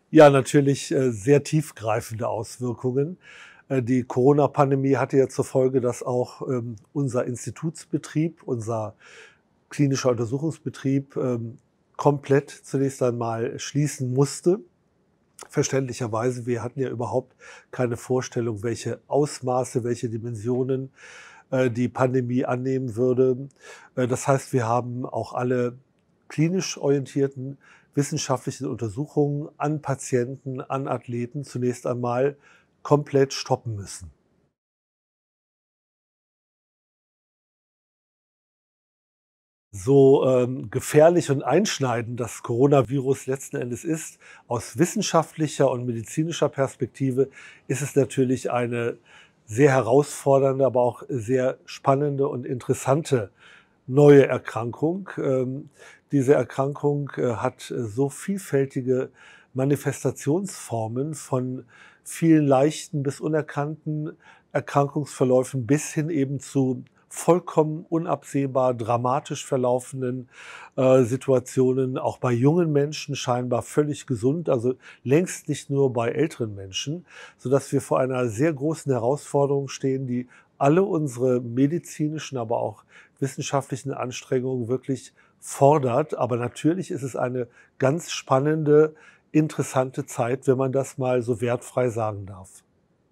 Ja, natürlich, sehr tiefgreifende Auswirkungen. Die Corona-Pandemie hatte ja zur Folge, dass auch, unser Institutsbetrieb, unser klinischer Untersuchungsbetrieb, komplett zunächst einmal schließen musste. Verständlicherweise, wir hatten ja überhaupt keine Vorstellung, welche Ausmaße, welche Dimensionen, die Pandemie annehmen würde. Das heißt, wir haben auch alle klinisch orientierten wissenschaftlichen Untersuchungen an Patienten, an Athleten zunächst einmal komplett stoppen müssen. So, gefährlich und einschneidend das Coronavirus letzten Endes ist, aus wissenschaftlicher und medizinischer Perspektive ist es natürlich eine sehr herausfordernde, aber auch sehr spannende und interessante neue Erkrankung. Diese Erkrankung, hat, so vielfältige Manifestationsformen von vielen leichten bis unerkannten Erkrankungsverläufen bis hin eben zu vollkommen unabsehbar dramatisch verlaufenden, Situationen, auch bei jungen Menschen scheinbar völlig gesund, also längst nicht nur bei älteren Menschen, sodass wir vor einer sehr großen Herausforderung stehen, die alle unsere medizinischen, aber auch wissenschaftlichen Anstrengungen wirklich fordert. Aber natürlich ist es eine ganz spannende, interessante Zeit, wenn man das mal so wertfrei sagen darf.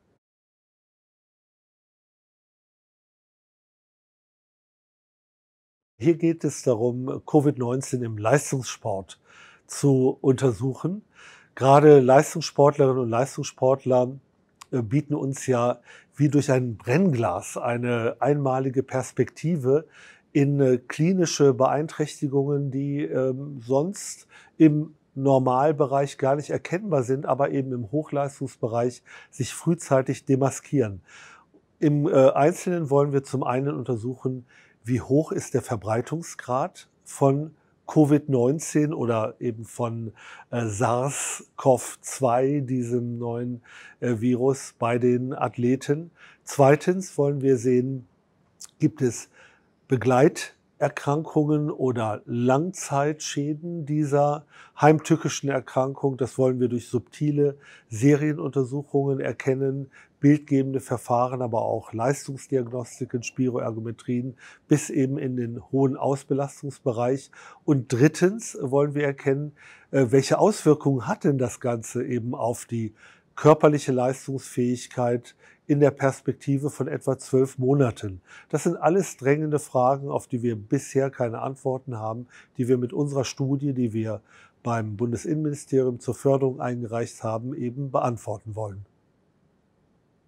Hier geht es darum, Covid-19 im Leistungssport zu untersuchen. Gerade Leistungssportlerinnen und Leistungssportler, bieten uns ja wie durch ein Brennglas eine einmalige Perspektive in, klinische Beeinträchtigungen, die, sonst im Normalbereich gar nicht erkennbar sind, aber eben im Hochleistungsbereich sich frühzeitig demaskieren. Im, Einzelnen wollen wir zum einen untersuchen, wie hoch ist der Verbreitungsgrad von Covid-19 oder eben von, SARS-CoV-2, diesem neuen, Virus bei den Athleten. Zweitens wollen wir sehen, gibt es Begleiterkrankungen oder Langzeitschäden dieser heimtückischen Erkrankung? Das wollen wir durch subtile Serienuntersuchungen erkennen, bildgebende Verfahren, aber auch Leistungsdiagnostiken, Spiroergometrien bis eben in den hohen Ausbelastungsbereich. Und drittens wollen wir erkennen, welche Auswirkungen hat denn das Ganze eben auf die körperliche Leistungsfähigkeit in der Perspektive von etwa 12 Monaten. Das sind alles drängende Fragen, auf die wir bisher keine Antworten haben, die wir mit unserer Studie, die wir beim Bundesinnenministerium zur Förderung eingereicht haben, eben beantworten wollen.